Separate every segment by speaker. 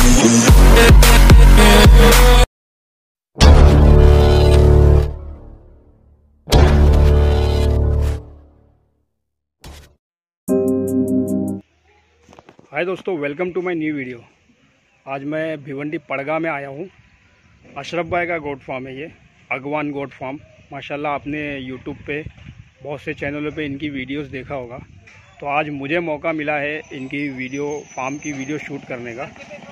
Speaker 1: हाय दोस्तों, welcome to my new video. आज मैं भिवंडी पड़गा में आया हूँ। अशरफ भाई का गोट फार्म है ये, अगवान गोट फार्म। माशाल्लाह आपने यूट्यूब पे बहुत से चैनलों पे इनकी वीडियोस देखा होगा। तो आज मुझे मौका मिला है इनकी फार्म की वीडियो शूट करने का।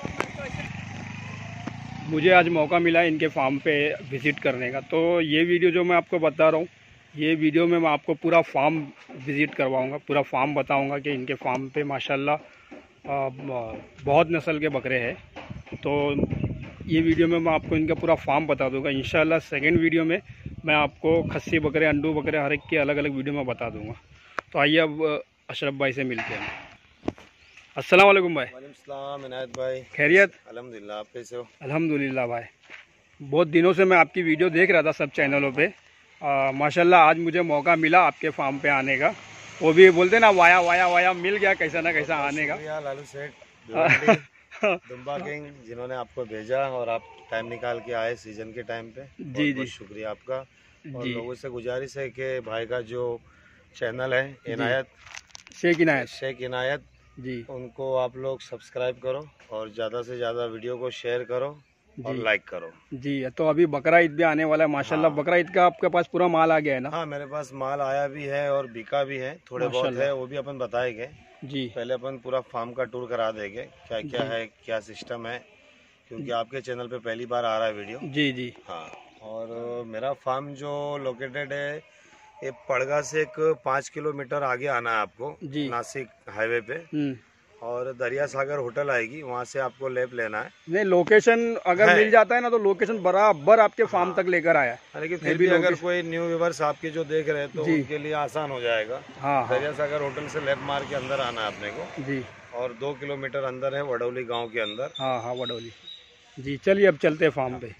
Speaker 1: मुझे आज मौका मिला है इनके फार्म पे विज़िट करने का। तो ये वीडियो जो मैं आपको बता रहा हूँ, ये वीडियो में मैं आपको पूरा फार्म विज़िट करवाऊँगा, पूरा फार्म बताऊँगा कि इनके फार्म पे माशाल्लाह बहुत नस्ल के बकरे हैं। तो ये वीडियो में मैं आपको इनका पूरा फार्म बता दूंगा। इंशाल्लाह सेकंड वीडियो में मैं आपको खस्सी बकरे, अंडू बकरे हर एक के अलग अलग वीडियो में बता दूंगा। तो आइए अब अशरफ भाई से मिलते हैं। अस्सलाम वालेकुम भाई।
Speaker 2: वालेकुम सलाम इनायत भाई,
Speaker 1: खैरियत?
Speaker 2: अल्हम्दुलिल्लाह, आप कैसे हो?
Speaker 1: अल्हम्दुलिल्लाह भाई, बहुत दिनों से मैं आपकी वीडियो देख रहा था सब चैनलों पे। माशाल्लाह आज मुझे मौका मिला आपके फार्म पे आने का। वो भी बोलते ना वाया वाया वाया मिल गया कैसा ना कैसा आने का।
Speaker 2: लालू सेठ दुम्बा किंग, जिन्होंने आपको भेजा और आप टाइम निकाल के आए सीजन के टाइम पे।
Speaker 1: जी जी,
Speaker 2: शुक्रिया आपका। और लोगों से गुजारिश है कि भाई का जो चैनल है इनायत, शेख इनायत जी, उनको आप लोग सब्सक्राइब करो और ज़्यादा से ज़्यादा वीडियो को शेयर करो और लाइक करो जी।
Speaker 1: तो अभी बकरा ईद भी आने वाला है माशाल्लाह।
Speaker 2: हाँ।
Speaker 1: बकरा ईद का आपके पास पूरा माल आ गया है ना?
Speaker 2: हाँ, मेरे पास माल आया भी है और बिका भी है, थोड़े बहुत है, वो भी अपन बताएंगे जी। पहले अपन पूरा फार्म का टूर करा देंगे, क्या क्या है, क्या सिस्टम है, क्योंकि आपके चैनल पे पहली बार आ रहा है वीडियो। जी जी हाँ। और मेरा फार्म जो लोकेटेड है ये पड़गा से एक 5 किलोमीटर आगे आना है आपको जी, नासिक हाईवे पे। और दरिया सागर होटल आएगी, वहाँ से आपको लेप लेना है।
Speaker 1: नहीं, लोकेशन अगर मिल जाता है ना तो लोकेशन बराबर आपके फार्म तक लेकर आया।
Speaker 2: लेकिन फिर भी अगर कोई न्यू व्यूअर्स आपके जो देख रहे हैं तो उनके लिए आसान हो जाएगा। हाँ, दरिया सागर होटल से लेप मार के अंदर आना है अपने को जी। और 2 किलोमीटर अंदर है वडौली गाँव के अंदर। हाँ हाँ, वडौली जी। चलिए अब चलते हैं फार्म पे।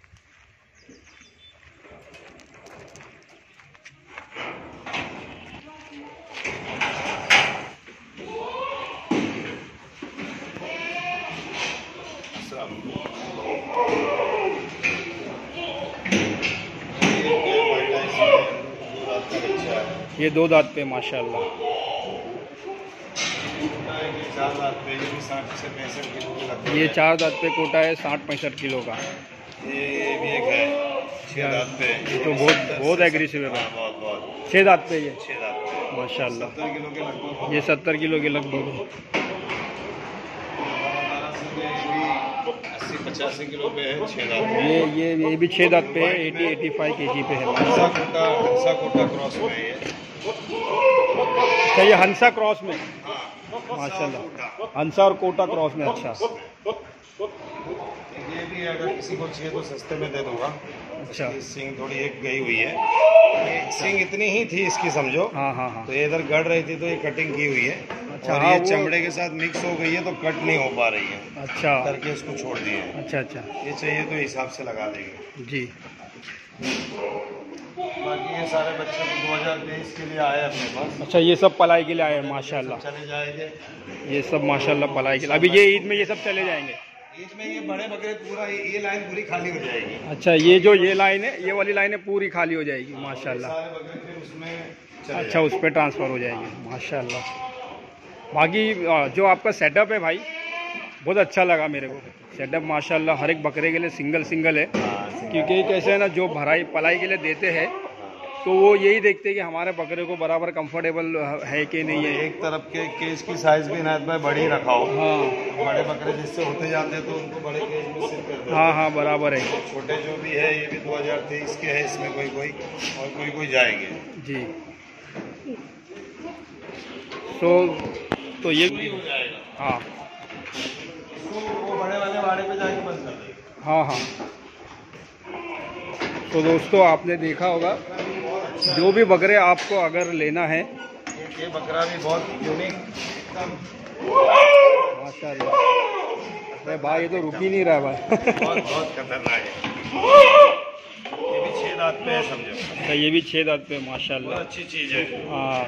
Speaker 2: ये 2 दांत पे माशाल्लाह। ये 4 दांत पे कोटा है, 60-65 किलो का। ये भी एक है 6 दांत पे।
Speaker 1: ये तो बहुत एग्रेसिव है भाई। बहुत 6 दांत पे, ये 6 दांत पे माशाल्लाह। 70 किलो के लगभग। ये 70 किलो के लगभग है।
Speaker 2: 80-85 किलो पे है 6 दांत पे।
Speaker 1: ये भी 6 दांत पे है, 80-85 kg पे है।
Speaker 2: हंसा कोटा क्रॉस में है ये।
Speaker 1: अच्छा, ये हंसा क्रॉस में माशाल्लाह, हंसा और कोटा क्रॉस में। अच्छा,
Speaker 2: ये भी अगर किसी को चाहिए तो सस्ते में दे दूंगा।
Speaker 1: अच्छा,
Speaker 2: सिंग थोड़ी एक गई हुई है, ये सिंग इतनी ही थी इसकी समझो। हाँ हाँ हाँ। तो ये इधर गड़ रही थी तो ये कटिंग की हुई है। अच्छा, और ये चमड़े के साथ मिक्स हो गई है तो कट नहीं हो पा रही है। अच्छा, करके इसको छोड़ दिए। अच्छा अच्छा, ये चाहिए तो हिसाब से लगा देंगे जी। बाकी ये सारे बच्चे 2023 के लिए आए अपने पास।
Speaker 1: अच्छा, ये सब पलाई के लिए आए हैं माशाल्लाह।
Speaker 2: चले जाएंगे
Speaker 1: ये सब माशाल्लाह पलाई के लिए। अभी ये ईद में ये सब चले जाएंगे।
Speaker 2: ईद में ये बड़े बकरे पूरा ये लाइन पूरी खाली हो जाएगी।
Speaker 1: अच्छा, ये जो ये लाइन है, ये वाली लाइन है पूरी खाली हो जाएगी माशाल्लाह।
Speaker 2: सारे बकरे फिर उसमें
Speaker 1: अच्छा, उस पर ट्रांसफ़र हो जाएगी माशाल्लाह। बाकी जो आपका सेटअप है भाई बहुत अच्छा लगा मेरे को। सेटअप माशाल्लाह हर एक बकरे के लिए सिंगल है। क्योंकि कैसे है ना, जो पलाई के लिए देते हैं तो वो यही देखते हैं कि हमारे बकरे को बराबर कंफर्टेबल है कि नहीं है।
Speaker 2: एक तरफ के केज की साइज भी इनायत भाई बड़ी रखा हो। हाँ, बड़े बकरे जिससे होते जाते हैं तो उनको बड़े केज में सिर्फ कर दो। हाँ
Speaker 1: हाँ, बराबर है।
Speaker 2: छोटे जो भी है ये भी 2023 के है, इसमें कोई और कोई जाएंगे जी।
Speaker 1: तो ये
Speaker 2: भी हो जाएगा।
Speaker 1: हाँ,
Speaker 2: वो बड़े वाले वाड़े पे जाके बंद कर देगा।
Speaker 1: हाँ हाँ। तो दोस्तों आपने देखा होगा, जो भी बकरे आपको अगर लेना है,
Speaker 2: ये बकरा भी बहुत यूनिक
Speaker 1: माशाल्लाह। अरे भाई ये तो रुक ही नहीं रहा भाई।
Speaker 2: बहुत खतरनाक है। ये भी 6 दांत पे है समझो।
Speaker 1: अच्छा, ये भी 6 दांत पे माशाल्लाह।
Speaker 2: अच्छी चीज है।
Speaker 1: हाँ,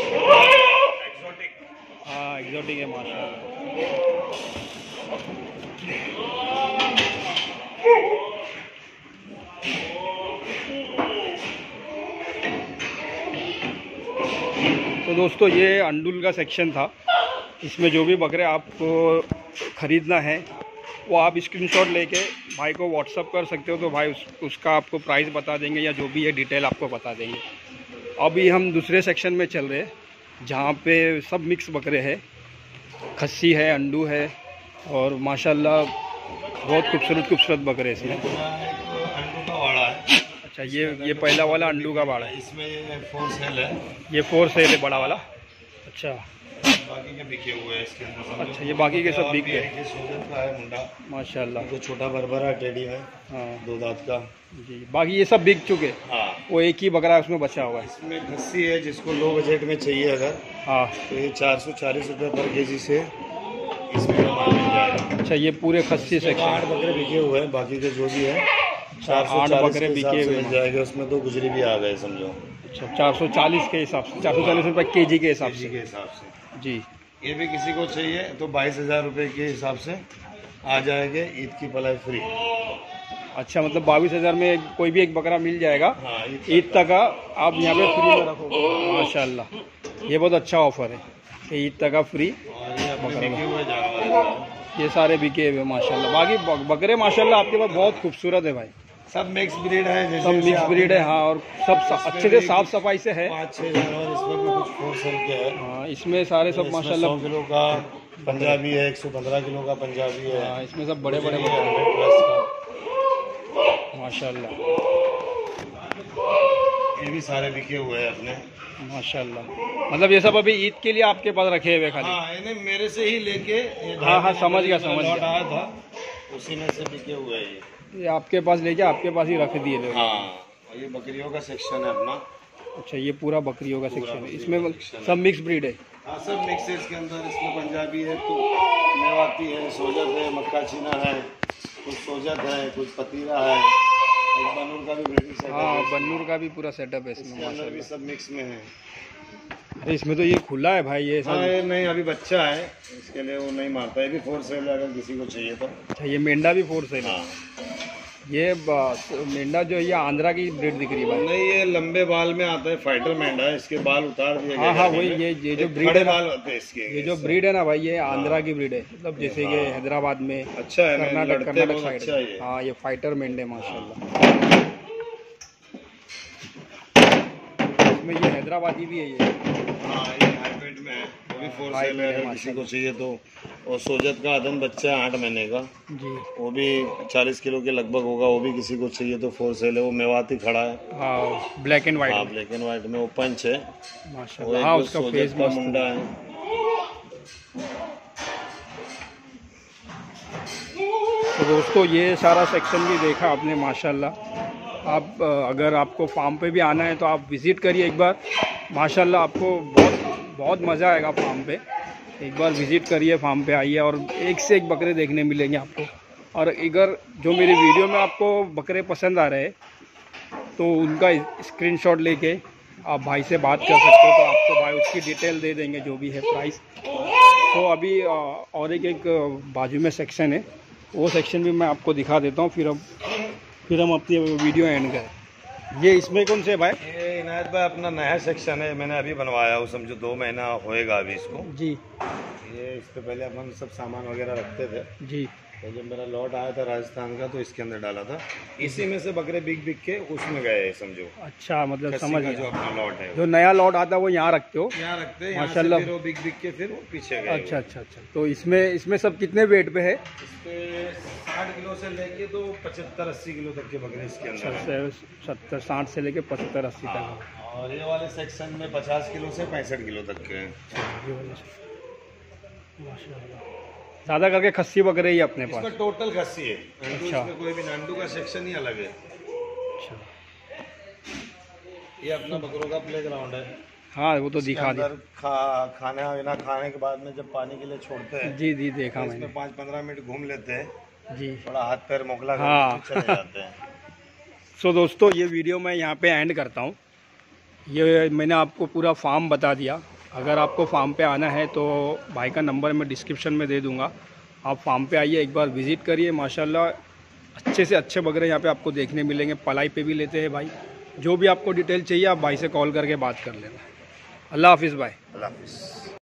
Speaker 1: एग्जोटिक है माशाल्लाह। तो दोस्तों ये अंडुल का सेक्शन था। इसमें जो भी बकरे आपको ख़रीदना है वो आप स्क्रीनशॉट लेके भाई को व्हाट्सअप कर सकते हो, तो भाई उसका आपको प्राइस बता देंगे या जो भी है डिटेल आपको बता देंगे। अभी हम दूसरे सेक्शन में चल रहे हैं जहाँ पे सब मिक्स बकरे हैं, खस्सी है, अंडू है और माशाल्लाह बहुत खूबसूरत बकरे इसमें।
Speaker 2: अंडू का बाड़ा है।
Speaker 1: अच्छा, ये पहला वाला अंडू का बाड़ा है।
Speaker 2: इसमें 4 सेल है।
Speaker 1: ये 4 सेल है बड़ा वाला। अच्छा,
Speaker 2: बाकी के बिके हुए हैं इसके अंदर।
Speaker 1: अच्छा, ये बाकी के सब बिक गए।
Speaker 2: ये सोजत का है मुंडा
Speaker 1: माशाल्लाह।
Speaker 2: जो छोटा बरबरा टेडी है।
Speaker 1: हाँ,
Speaker 2: 2 दांत का
Speaker 1: जी। बाकी ये सब बिक चुके।
Speaker 2: हाँ,
Speaker 1: वो एक ही बकरा उसमें बचा हुआ है।
Speaker 2: इसमें खस्सी है, जिसको लो बजट में चाहिए अगर, हाँ, तो ये 440 रुपये पर केजी से इसमें माल मिल जाएगा।
Speaker 1: अच्छा, ये पूरे खस्सी से
Speaker 2: 8 बकरे बिके हुए हैं, बाकी के जो भी है
Speaker 1: 440 बकरे बिके हुए
Speaker 2: मिल जाएंगे। उसमें 2 गुजरी भी आ गए समझो।
Speaker 1: अच्छा, 440 के हिसाब से, 440 रुपये केजी के हिसाब से जी।
Speaker 2: ये भी किसी को चाहिए तो 22,000 रुपये के हिसाब से आ जाएंगे, ईद की पलाई फ्री।
Speaker 1: अच्छा, मतलब 22,000 में कोई भी एक बकरा मिल जाएगा।
Speaker 2: हाँ,
Speaker 1: ईद तक आप यहाँ पे फ्री में रखोगे। माशाल्लाह, ये बहुत अच्छा ऑफर है कि ईद तक फ्री। ये सारे बिके हुए माशाल्लाह। बाकी बकरे माशाल्लाह आपके पास बहुत खूबसूरत है भाई,
Speaker 2: सब मिक्स ब्रीड है।
Speaker 1: सब मिक्स ब्रीड है। हाँ, और सब अच्छे से साफ सफाई से है।
Speaker 2: 5-6 जानवर इसमें भी कुछ 4 सेल के है।
Speaker 1: हाँ, इसमें सारे सब माशाल्लाह।
Speaker 2: 100 किलो का पंजाबी है, 115 किलो का पंजाबी है।
Speaker 1: हाँ, इसमें सब बड़े बड़े माशाल्लाह।
Speaker 2: ये भी सारे बिके हुए हैं अपने
Speaker 1: माशाल्लाह। मतलब ये सब अभी ईद के लिए आपके पास रखे हुए खाली?
Speaker 2: हाँ, इन्हें मेरे से ही लेके।
Speaker 1: हाँ, समझ गया
Speaker 2: आया था, उसी में से बिके हुए हैं।
Speaker 1: ये आपके पास लेके आपके पास ही रख दिए लोग।
Speaker 2: हाँ, और ये बकरियों का सेक्शन है अपना।
Speaker 1: अच्छा, ये पूरा बकरियों का सेक्शन है। इसमें सब मिक्स ब्रीड है।
Speaker 2: हाँ, सब मिक्स है इसके अंदर। इसमें पंजाबी है, तो मेवाती है, सोजत है, मक्का चीना है, कुछ सोजत है, कुछ पतीरा है, एक बन्नूर का भी ब्रीडिंग सेटअप है।
Speaker 1: हाँ, बन्नूर का भी पूरा सेटअप है
Speaker 2: इसके अंदर भी सब मिक्स में है।
Speaker 1: अरे इसमें तो ये खुला है भाई, ये सब।
Speaker 2: हाँ, ये नहीं, अभी बच्चा है, इसके लिए वो नहीं मारता। ये भी 4 सेल है अगर किसी को चाहिए तो।
Speaker 1: अच्छा, ये मेंढा भी 4 सेल है।
Speaker 2: हाँ,
Speaker 1: ये मेंढा जो है ये आंध्रा की ब्रीड दिख रही है भाई।
Speaker 2: नहीं, ये लंबे बाल में आता है, फाइटर मेंढा है। इसके बाल उतार दिए गए।
Speaker 1: हाँ, वही ये जो ब्रीड है,
Speaker 2: बाल होते हैं इसके।
Speaker 1: ये जो ब्रीड है ना भाई, ये आंध्रा की ब्रीड है। मतलब जैसे कि हैदराबाद में,
Speaker 2: अच्छा है,
Speaker 1: कर्नाटक साइड।
Speaker 2: अच्छा है।
Speaker 1: हाँ, ये फाइटर मेंढे माशाल्लाह। इसमें ये हैदराबादी भी है ये।
Speaker 2: हाँ, ये हाइब्रिड में है, वो भी 4 सेल है अगर किसी को चाहिए तो। और सोजत का आदम बच्चा है 8 महीने का
Speaker 1: जी, वो
Speaker 2: भी 40 किलो के लगभग होगा। वो भी किसी को चाहिए तो 4 सेल है। वो मेवाती खड़ा है।
Speaker 1: हाँ, ब्लैक एंड व्हाइट।
Speaker 2: हाँ, ब्लैक एंड व्हाइट में। वो पंच है
Speaker 1: माशाल्लाह। हाँ, उसका फेस
Speaker 2: का मुंडा है।
Speaker 1: तो दोस्तों ये सारा सेक्शन भी देखा आपने माशाल्लाह। आप अगर आपको फार्म पे भी आना है तो आप विज़िट करिए एक बार। माशाल्लाह आपको बहुत मज़ा आएगा फार्म पे। एक बार विज़िट करिए, फार्म पे आइए और एक से एक बकरे देखने मिलेंगे आपको। और अगर जो मेरी वीडियो में आपको बकरे पसंद आ रहे हैं तो उनका स्क्रीनशॉट लेके आप भाई से बात कर सकते हो, तो आपको भाई उसकी डिटेल दे देंगे जो भी है प्राइस। तो अभी और एक बाजू में सेक्शन है, वो सेक्शन भी मैं आपको दिखा देता हूँ, फिर हम अपनी वीडियो एंड करें। ये इसमें कौन से भाई?
Speaker 2: ये इनायत भाई अपना नया सेक्शन है, मैंने अभी बनवाया हूँ, समझो 2 महीना होएगा अभी इसको
Speaker 1: जी।
Speaker 2: ये इस पे पहले अपन सब सामान वगैरह रखते थे
Speaker 1: जी।
Speaker 2: तो जब मेरा लॉट आया था राजस्थान का तो इसके अंदर डाला था। इसी में से बकरे बिक के उसमें गए समझो।
Speaker 1: अच्छा, मतलब समझ गया।
Speaker 2: जो अपना लॉट है,
Speaker 1: जो नया लॉट आता है वो यहाँ रखते हो?
Speaker 2: यहाँ रखते हैं
Speaker 1: माशाल्लाह।
Speaker 2: फिर वो बिक के फिर वो पीछे गए।
Speaker 1: अच्छा अच्छा अच्छा। तो इसमें सब कितने वेट पे है?
Speaker 2: इस पे 60 किलो से लेके तो 75-80 किलो तक के बकरे इसके अंदर।
Speaker 1: 70-60 से लेके 75-80 तक।
Speaker 2: और ये वाले सेक्शन में 50 किलो से 65 किलो तक के हैं।
Speaker 1: माशाल्लाह, ज़्यादा करके खस्सी बकरे ही अपने पास?
Speaker 2: इसमें टोटल खस्सी है।
Speaker 1: अच्छा,
Speaker 2: इसमें कोई भी नांडू का सेक्शन ही अलग है।
Speaker 1: अच्छा,
Speaker 2: ये अपना बकरों का प्ले ग्राउंड है।
Speaker 1: हाँ, वो तो दिखा दिया।
Speaker 2: खाने के बाद में जब पानी के लिए छोड़ते हैं।
Speaker 1: जी जी, देखा मैंने।
Speaker 2: इसमें 5-15 मिनट घूम लेते हैं
Speaker 1: जी,
Speaker 2: थोड़ा हाथ पैर मोकला
Speaker 1: हाँ।
Speaker 2: चले जाते हैं।
Speaker 1: सो दोस्तों ये वीडियो मैं यहाँ पे एंड करता हूँ। ये मैंने आपको पूरा फार्म बता दिया। अगर आपको फार्म पे आना है तो भाई का नंबर मैं डिस्क्रिप्शन में दे दूँगा, आप फार्म पे आइए, एक बार विज़िट करिए। माशाल्लाह अच्छे से अच्छे बकरे यहाँ पे आपको देखने मिलेंगे। पलाई पे भी लेते हैं भाई। जो भी आपको डिटेल चाहिए आप भाई से कॉल करके बात कर लेना। अल्लाह हाफिज़ भाई।
Speaker 2: अल्लाह हाफिज़।